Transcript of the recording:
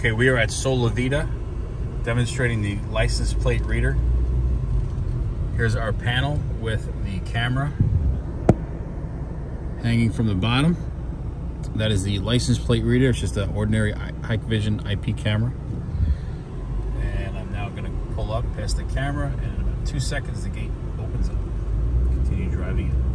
Okay, we are at Sola Vida, demonstrating the license plate reader. Here's our panel with the camera hanging from the bottom. That is the license plate reader. It's just an ordinary Hikvision IP camera. And I'm now going to pull up past the camera, and in about 2 seconds the gate opens up. Continue driving in.